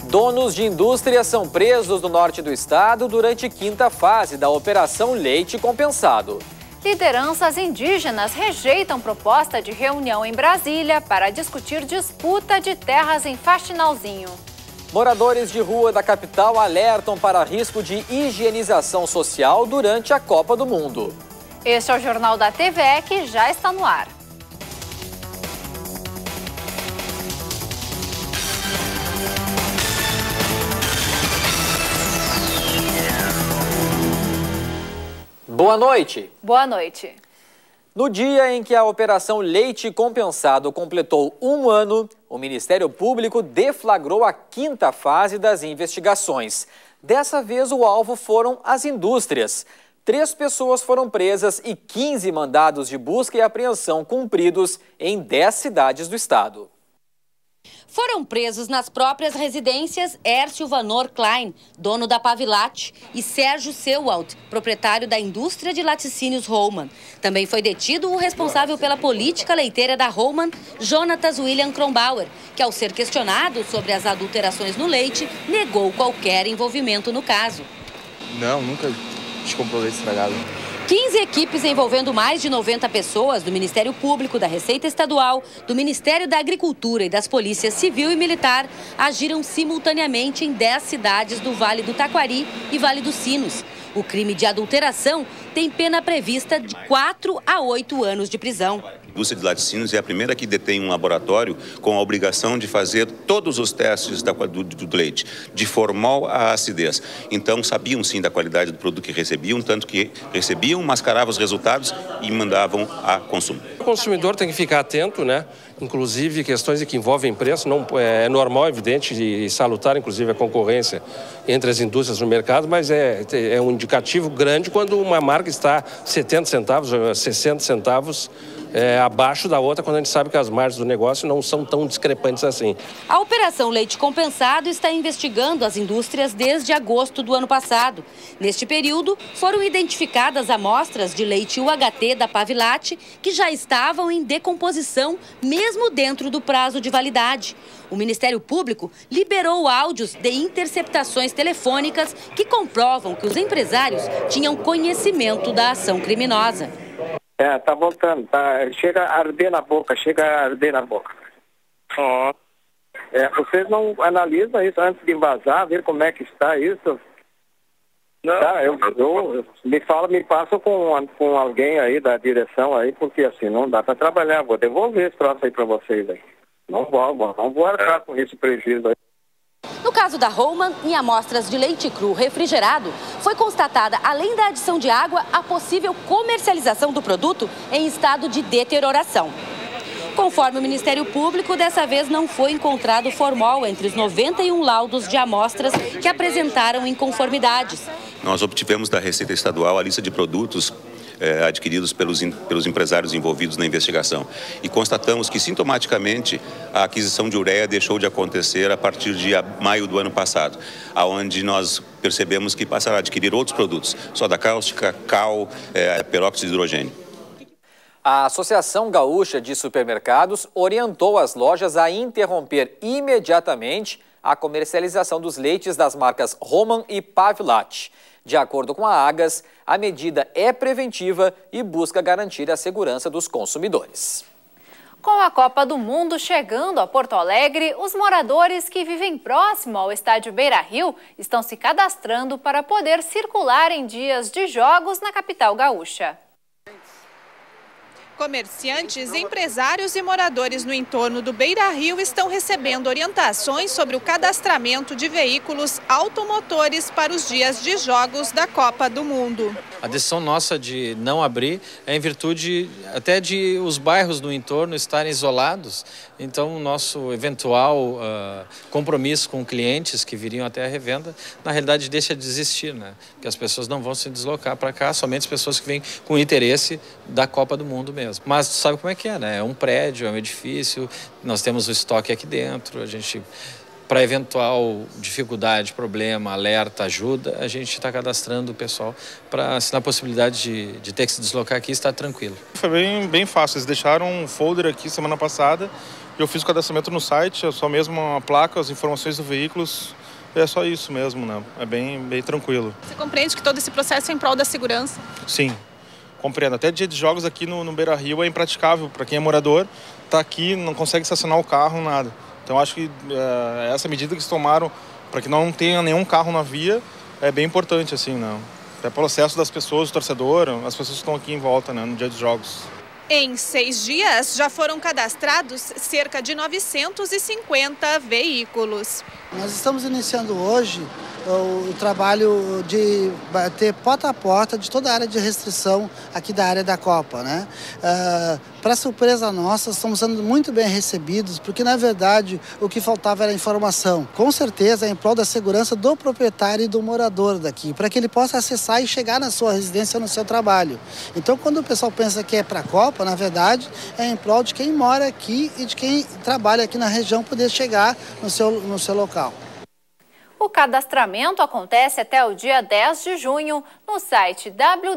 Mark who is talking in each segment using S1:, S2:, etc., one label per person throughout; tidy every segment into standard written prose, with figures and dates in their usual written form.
S1: Donos de indústrias são presos no norte do estado durante quinta fase da Operação Leite Compensado.
S2: Lideranças indígenas rejeitam proposta de reunião em Brasília para discutir disputa de terras em Faxinalzinho.
S1: Moradores de rua da capital alertam para risco de higienização social durante a Copa do Mundo.
S2: Este é o Jornal da TVE que já está no ar.
S1: Boa noite.
S2: Boa noite.
S1: No dia em que a Operação Leite Compensado completou 1 ano, o Ministério Público deflagrou a quinta fase das investigações. Dessa vez, o alvo foram as indústrias. 3 pessoas foram presas e 15 mandados de busca e apreensão cumpridos em 10 cidades do estado.
S3: Foram presos nas próprias residências Hércio Vanor Klein, dono da Pavilate, e Sérgio Sewald, proprietário da indústria de laticínios Rollman. Também foi detido o responsável pela política leiteira da Rollman, Jonatas William Kronbauer, que, ao ser questionado sobre as adulterações no leite, negou qualquer envolvimento no caso.
S4: Não, nunca a gente comprou leite estragado.
S3: 15 equipes envolvendo mais de 90 pessoas do Ministério Público, da Receita Estadual, do Ministério da Agricultura e das Polícias Civil e Militar agiram simultaneamente em 10 cidades do Vale do Taquari e Vale dos Sinos. O crime de adulteração tem pena prevista de 4 a 8 anos de prisão.
S5: A indústria de laticínios é a primeira que detém um laboratório com a obrigação de fazer todos os testes do leite, de formol a acidez. Então, sabiam sim da qualidade do produto que recebiam, tanto que recebiam, mascaravam os resultados e mandavam a consumo.
S6: O consumidor tem que ficar atento, né? Inclusive questões que envolvem preço, não é normal, evidente e salutar, inclusive, a concorrência entre as indústrias no mercado, mas é um indicativo grande quando uma marca está 70 centavos, 60 centavos abaixo da outra, quando a gente sabe que as margens do negócio não são tão discrepantes assim.
S3: A Operação Leite Compensado está investigando as indústrias desde agosto do ano passado. Neste período, foram identificadas amostras de leite UHT da Pavilate que já estavam em decomposição, mesmo dentro do prazo de validade. O Ministério Público liberou áudios de interceptações telefônicas que comprovam que os empresários tinham conhecimento da ação criminosa.
S7: Tá voltando, tá. Chega a arder na boca, vocês não analisam isso antes de vazar, ver como é que está isso? Não. Tá, me passa com alguém aí da direção aí, porque assim, não dá para trabalhar, vou devolver esse troço aí para vocês aí. Não vou arcar com esse prejuízo aí.
S3: No caso da Rollman, em amostras de leite cru refrigerado, foi constatada, além da adição de água, a possível comercialização do produto em estado de deterioração. Conforme o Ministério Público, dessa vez não foi encontrado formol entre os 91 laudos de amostras que apresentaram inconformidades.
S5: Nós obtivemos da Receita Estadual a lista de produtos adquiridos pelos empresários envolvidos na investigação. E constatamos que, sintomaticamente, a aquisição de ureia deixou de acontecer a partir de maio do ano passado, onde nós percebemos que passaram a adquirir outros produtos, soda cáustica, cal, peróxido de hidrogênio.
S1: A Associação Gaúcha de Supermercados orientou as lojas a interromper imediatamente a comercialização dos leites das marcas Rollman e Pavilate. De acordo com a Agas, a medida é preventiva e busca garantir a segurança dos consumidores.
S2: Com a Copa do Mundo chegando a Porto Alegre, os moradores que vivem próximo ao estádio Beira-Rio estão se cadastrando para poder circular em dias de jogos na capital gaúcha.
S8: Comerciantes, empresários e moradores no entorno do Beira-Rio estão recebendo orientações sobre o cadastramento de veículos automotores para os dias de jogos da Copa do Mundo.
S9: A decisão nossa de não abrir é em virtude até de os bairros no entorno estarem isolados. Então, o nosso eventual compromisso com clientes que viriam até a revenda, na realidade, deixa de existir, né? Porque as pessoas não vão se deslocar para cá, somente as pessoas que vêm com interesse da Copa do Mundo mesmo. Mas tu sabe como é que é, né? É um prédio, é um edifício, nós temos o estoque aqui dentro, a gente, para eventual dificuldade, problema, alerta, ajuda, a gente está cadastrando o pessoal para, se na possibilidade de ter que se deslocar aqui, estar tranquilo.
S4: Foi bem fácil, eles deixaram um folder aqui semana passada, eu fiz o cadastramento no site, só mesmo a placa, as informações do veículo, É só isso mesmo, né? É bem tranquilo.
S8: Você compreende que todo esse processo é em prol da segurança?
S4: Sim, compreendo. Até dia de jogos aqui no Beira-Rio é impraticável. Para quem é morador, tá aqui, não consegue estacionar o carro, nada. Então acho que essa medida que eles tomaram para que não tenha nenhum carro na via é bem importante, assim, né? Até pelo acesso das pessoas, do torcedor, as pessoas que estão aqui em volta, né, no dia dos jogos.
S8: Em 6 dias, já foram cadastrados cerca de 950 veículos.
S10: Nós estamos iniciando hoje o trabalho de bater porta a porta de toda a área de restrição aqui da área da Copa, né? Para surpresa nossa, estamos sendo muito bem recebidos, porque na verdade o que faltava era informação. Com certeza é em prol da segurança do proprietário e do morador daqui, para que ele possa acessar e chegar na sua residência, no seu trabalho. Então quando o pessoal pensa que é para a Copa, na verdade é em prol de quem mora aqui e de quem trabalha aqui na região poder chegar no seu local.
S2: O cadastramento acontece até o dia 10 de junho no site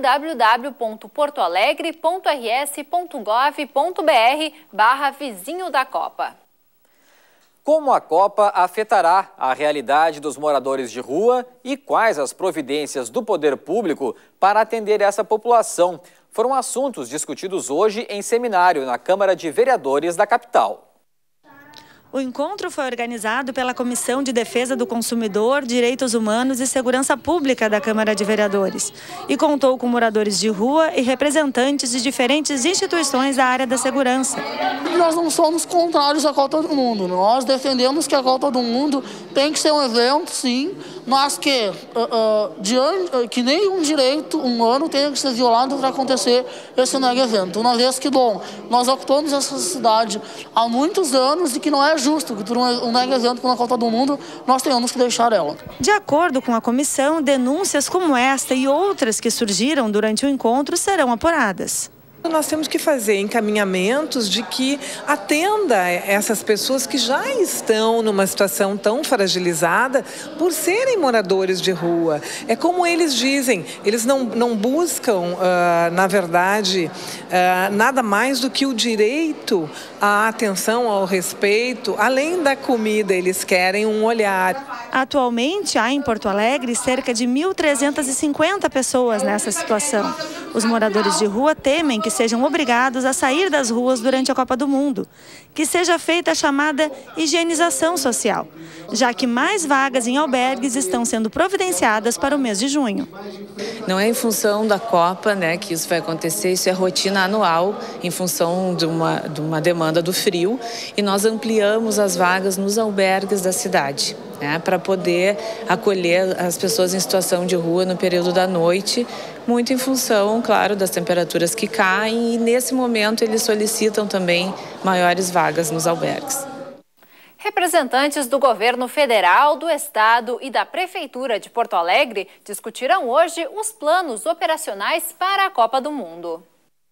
S2: www.portoalegre.rs.gov.br/vizinho da Copa.
S1: Como a Copa afetará a realidade dos moradores de rua e quais as providências do poder público para atender essa população? Foram assuntos discutidos hoje em seminário na Câmara de Vereadores da capital.
S11: O encontro foi organizado pela Comissão de Defesa do Consumidor, Direitos Humanos e Segurança Pública da Câmara de Vereadores e contou com moradores de rua e representantes de diferentes instituições da área da segurança.
S12: Nós não somos contrários à Copa do Mundo, nós defendemos que a Copa do Mundo tem que ser um evento, sim, mas que nenhum direito humano tenha que ser violado para acontecer esse mega evento. Uma vez que, nós ocupamos essa cidade há muitos anos e que não é justo que por um mega evento como a Copa do Mundo nós tenhamos que deixar ela.
S11: De acordo com a comissão, denúncias como esta e outras que surgiram durante o encontro serão apuradas.
S13: Nós temos que fazer encaminhamentos de que atenda essas pessoas que já estão numa situação tão fragilizada por serem moradores de rua. É como eles dizem, eles não buscam, na verdade, nada mais do que o direito à atenção, ao respeito. Além da comida, eles querem um olhar.
S11: Atualmente, há em Porto Alegre cerca de 1.350 pessoas nessa situação. Os moradores de rua temem que sejam obrigados a sair das ruas durante a Copa do Mundo, que seja feita a chamada higienização social, já que mais vagas em albergues estão sendo providenciadas para o mês de junho.
S14: Não é em função da Copa, né, que isso vai acontecer, isso é rotina anual, em função de uma demanda do frio, e nós ampliamos as vagas nos albergues da cidade, né, para poder acolher as pessoas em situação de rua no período da noite, muito em função, claro, das temperaturas que caem, e nesse momento eles solicitam também maiores vagas nos albergues.
S2: Representantes do governo federal, do estado e da prefeitura de Porto Alegre discutiram hoje os planos operacionais para a Copa do Mundo.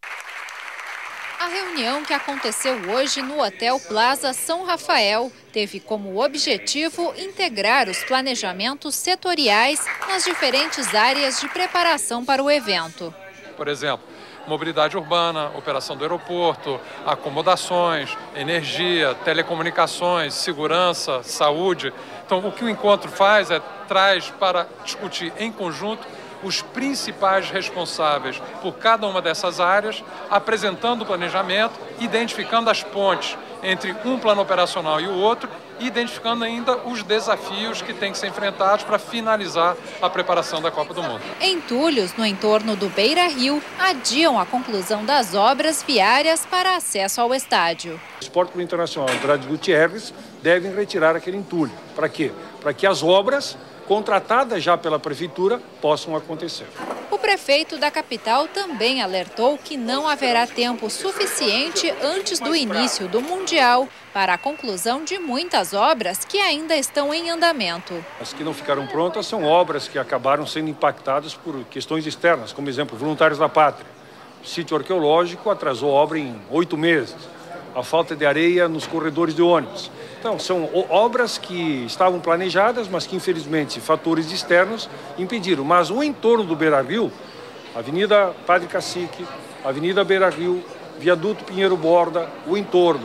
S2: A reunião, que aconteceu hoje no Hotel Plaza São Rafael, teve como objetivo integrar os planejamentos setoriais nas diferentes áreas de preparação para o evento.
S15: Por exemplo, mobilidade urbana, operação do aeroporto, acomodações, energia, telecomunicações, segurança, saúde. Então, o que o encontro faz traz para discutir em conjunto os principais responsáveis por cada uma dessas áreas, apresentando o planejamento, identificando as pontes entre um plano operacional e o outro, e identificando ainda os desafios que têm que ser enfrentados para finalizar a preparação da Copa do Mundo.
S2: Entulhos no entorno do Beira-Rio adiam a conclusão das obras viárias para acesso ao estádio.
S16: O Esporte Clube Internacional Andrade Gutierrez devem retirar aquele entulho. Para quê? Para que as obras contratadas já pela prefeitura possam acontecer.
S2: O prefeito da capital também alertou que não haverá tempo suficiente antes do início do Mundial para a conclusão de muitas obras que ainda estão em andamento.
S16: As que não ficaram prontas são obras que acabaram sendo impactadas por questões externas, como exemplo, Voluntários da Pátria. O sítio arqueológico atrasou a obra em 8 meses. A falta de areia nos corredores de ônibus. Então, são obras que estavam planejadas, mas que, infelizmente, fatores externos impediram. Mas o entorno do Beira-Rio, Avenida Padre Cacique, Avenida Beira-Rio, Viaduto Pinheiro Borda, o entorno,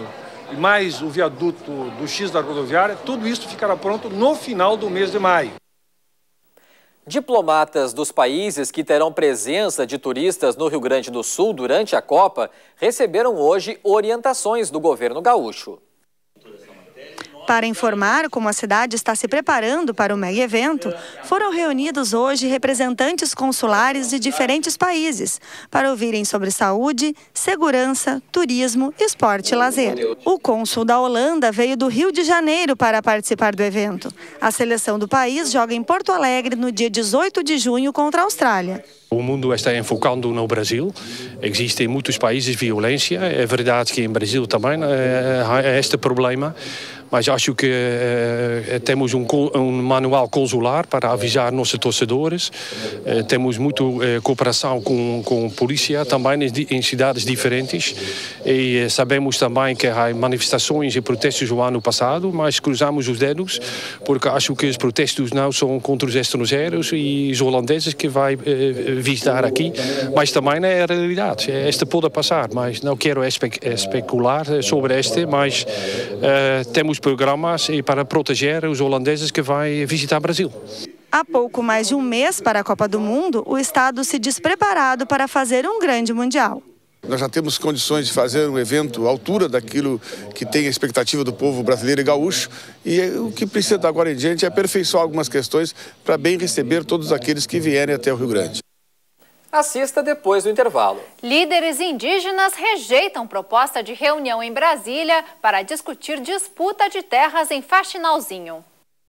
S16: e mais o viaduto do X da rodoviária, tudo isso ficará pronto no final do mês de maio.
S1: Diplomatas dos países que terão presença de turistas no Rio Grande do Sul durante a Copa receberam hoje orientações do governo gaúcho.
S11: Para informar como a cidade está se preparando para o mega evento, foram reunidos hoje representantes consulares de diferentes países para ouvirem sobre saúde, segurança, turismo, esporte e lazer. O cônsul da Holanda veio do Rio de Janeiro para participar do evento. A seleção do país joga em Porto Alegre no dia 18 de junho contra a Austrália.
S6: O mundo está enfocando no Brasil. Existem muitos países violência. É verdade que em Brasil também há este problema. Mas acho que temos um manual consular para avisar nossos torcedores. Temos muita cooperação com a polícia também em cidades diferentes. E sabemos também que há manifestações e protestos no ano passado, mas cruzamos os dedos porque acho que os protestos não são contra os estrangeiros e os holandeses que vai visitar aqui, mas também é a realidade. Este pode passar, mas não quero especular sobre este, mas temos programas para proteger os holandeses que vão visitar o Brasil.
S11: Há pouco mais de um mês para a Copa do Mundo, o estado se diz preparado para fazer um grande mundial.
S17: Nós já temos condições de fazer um evento à altura daquilo que tem a expectativa do povo brasileiro e gaúcho, e o que precisa de agora em diante é aperfeiçoar algumas questões para bem receber todos aqueles que vierem até o Rio Grande.
S1: Assista depois do intervalo.
S2: Líderes indígenas rejeitam proposta de reunião em Brasília para discutir disputa de terras em Faxinalzinho.